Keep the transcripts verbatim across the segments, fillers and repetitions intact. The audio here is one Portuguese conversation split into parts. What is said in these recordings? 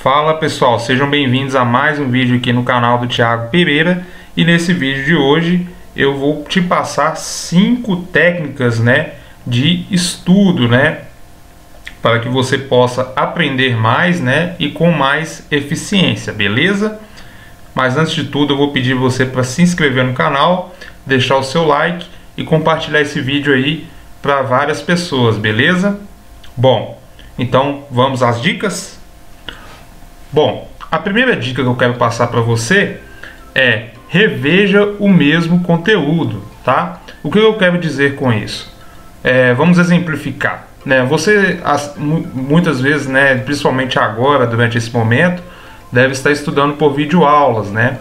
Fala pessoal, sejam bem-vindos a mais um vídeo aqui no canal do Thiago Pereira. E nesse vídeo de hoje eu vou te passar cinco técnicas, né, de estudo, né, para que você possa aprender mais, né, e com mais eficiência, beleza? Mas antes de tudo eu vou pedir você para se inscrever no canal, deixar o seu like e compartilhar esse vídeo aí para várias pessoas, beleza? Bom, então vamos às dicas? Bom, a primeira dica que eu quero passar para você é: reveja o mesmo conteúdo, tá? O que eu quero dizer com isso? É, vamos exemplificar, né? Você as, muitas vezes, né, principalmente agora, durante esse momento, deve estar estudando por videoaulas, né?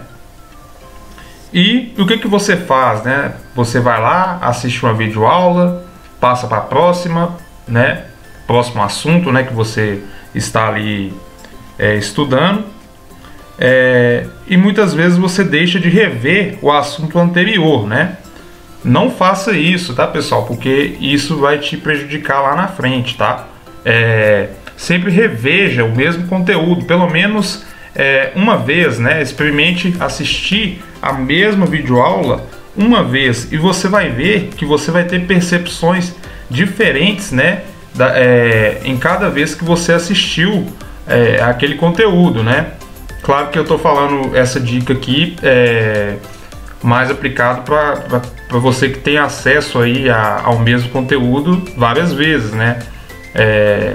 E o que que você faz, né? Você vai lá, assiste uma videoaula, passa para a próxima, né? Próximo assunto, né, que você está ali É, estudando, é, e muitas vezes você deixa de rever o assunto anterior, né? Não faça isso, tá, pessoal? Porque isso vai te prejudicar lá na frente, tá? É, sempre reveja o mesmo conteúdo, pelo menos é, uma vez, né? Experimente assistir a mesma videoaula uma vez e você vai ver que você vai ter percepções diferentes, né? Da, é, em cada vez que você assistiu É, aquele conteúdo, né? Claro que eu tô falando essa dica aqui é, mais aplicado para você que tem acesso aí a, ao mesmo conteúdo várias vezes, né? É,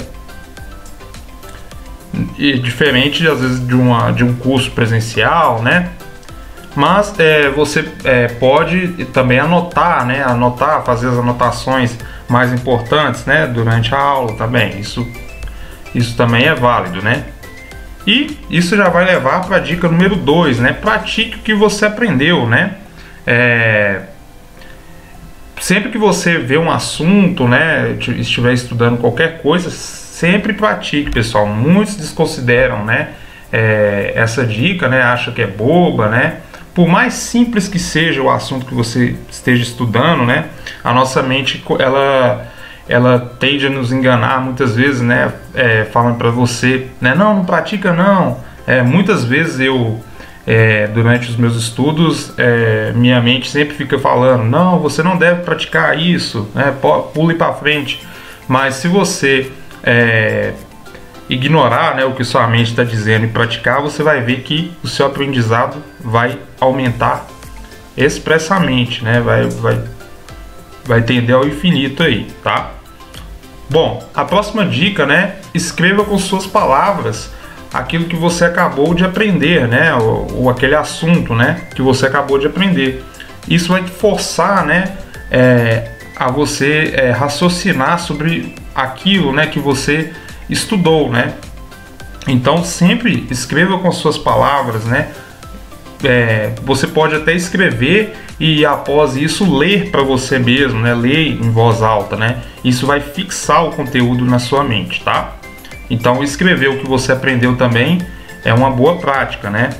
e diferente às vezes de, uma, de um curso presencial, né? Mas é, você é, pode também anotar, né? Anotar, fazer as anotações mais importantes, né? Durante a aula também. Isso Isso também é válido, né? E isso já vai levar para a dica número dois, né? Pratique o que você aprendeu, né? É... Sempre que você vê um assunto, né, estiver estudando qualquer coisa, sempre pratique, pessoal. Muitos desconsideram, né, é... essa dica, né? Acha que é boba, né? Por mais simples que seja o assunto que você esteja estudando, né? A nossa mente, ela... ela tende a nos enganar muitas vezes, né, é, falando para você, né, não, não pratica não. É, muitas vezes eu, é, durante os meus estudos, é, minha mente sempre fica falando, não, você não deve praticar isso, né, pule para frente. Mas se você é, ignorar, né, o que sua mente está dizendo e praticar, você vai ver que o seu aprendizado vai aumentar expressamente, né, vai, vai vai tender ao infinito aí, tá? Bom, a próxima dica, né? Escreva com suas palavras aquilo que você acabou de aprender, né? Ou, ou aquele assunto, né? Que você acabou de aprender. Isso vai te forçar, né? É, a você é, raciocinar sobre aquilo, né? Que você estudou, né? Então sempre escreva com suas palavras, né? É, você pode até escrever e após isso ler para você mesmo, né? Ler em voz alta, né? Isso vai fixar o conteúdo na sua mente, tá? Então escrever o que você aprendeu também é uma boa prática, né?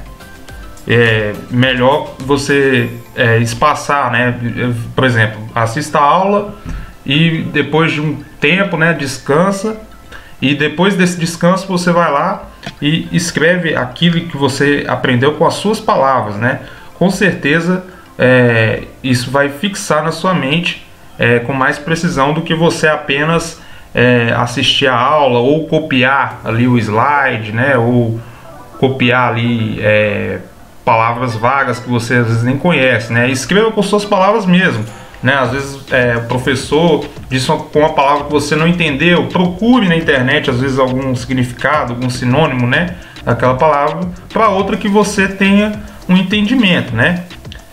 É melhor você é, espaçar, né? Por exemplo, assista a aula e depois de um tempo, né? Descansa. E depois desse descanso você vai lá e escreve aquilo que você aprendeu com as suas palavras, né? Com certeza é, isso vai fixar na sua mente é, com mais precisão do que você apenas é, assistir a aula ou copiar ali o slide, né? Ou copiar ali é, palavras vagas que você às vezes nem conhece, né? Escreva com suas palavras mesmo. Né? Às vezes é, o professor diz com uma palavra que você não entendeu, procure na internet às vezes algum significado, algum sinônimo, né, daquela palavra para outra que você tenha um entendimento, né?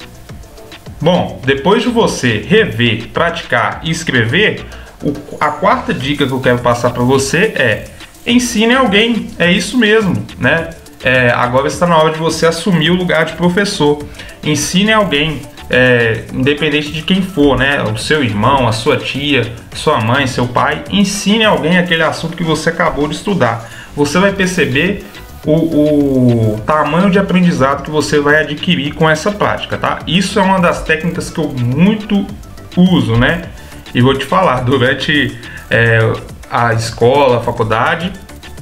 Bom, depois de você rever, praticar e escrever, o, a quarta dica que eu quero passar para você é: ensine alguém. É isso mesmo, né? É, agora está na hora de você assumir o lugar de professor. Ensine alguém. É, independente de quem for, né? O seu irmão, a sua tia, sua mãe, seu pai, ensine alguém aquele assunto que você acabou de estudar. Você vai perceber o, o tamanho de aprendizado que você vai adquirir com essa prática, tá? Isso é uma das técnicas que eu muito uso, né? E vou te falar, durante é, a escola, a faculdade,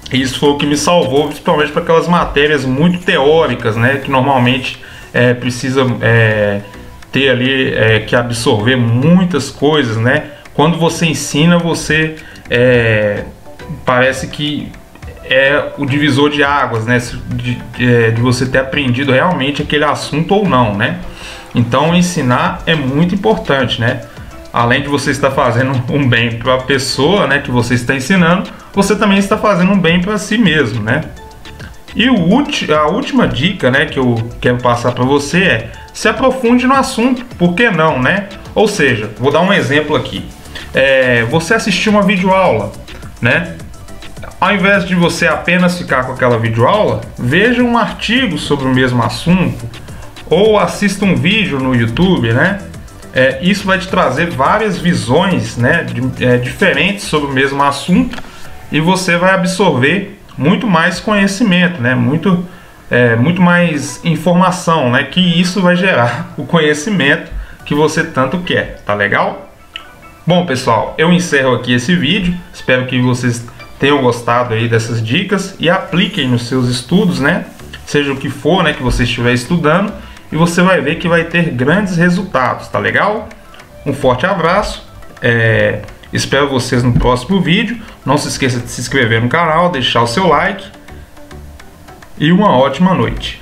E isso foi o que me salvou, principalmente para aquelas matérias muito teóricas, né, que normalmente é, precisa é, ter ali é, que absorver muitas coisas, né? Quando você ensina, você é, parece que é o divisor de águas, né? De, de, de você ter aprendido realmente aquele assunto ou não, né? Então ensinar é muito importante, né? Além de você estar fazendo um bem para a pessoa, né, que você está ensinando, você também está fazendo um bem para si mesmo, né? E o ulti, a última dica, né, que eu quero passar para você é: se aprofunde no assunto, por que não, né? Ou seja, vou dar um exemplo aqui. É, você assistiu uma videoaula, né? Ao invés de você apenas ficar com aquela videoaula, veja um artigo sobre o mesmo assunto ou assista um vídeo no YouTube, né? É, isso vai te trazer várias visões, né, de, é, diferentes sobre o mesmo assunto, e você vai absorver muito mais conhecimento, né? Muito, é, muito mais informação, né? Que isso vai gerar o conhecimento que você tanto quer, tá legal? Bom, pessoal, eu encerro aqui esse vídeo. Espero que vocês tenham gostado aí dessas dicas e apliquem nos seus estudos, né? Seja o que for, né, que você estiver estudando, e você vai ver que vai ter grandes resultados, tá legal? Um forte abraço, é, espero vocês no próximo vídeo. Não se esqueça de se inscrever no canal, deixar o seu like e uma ótima noite.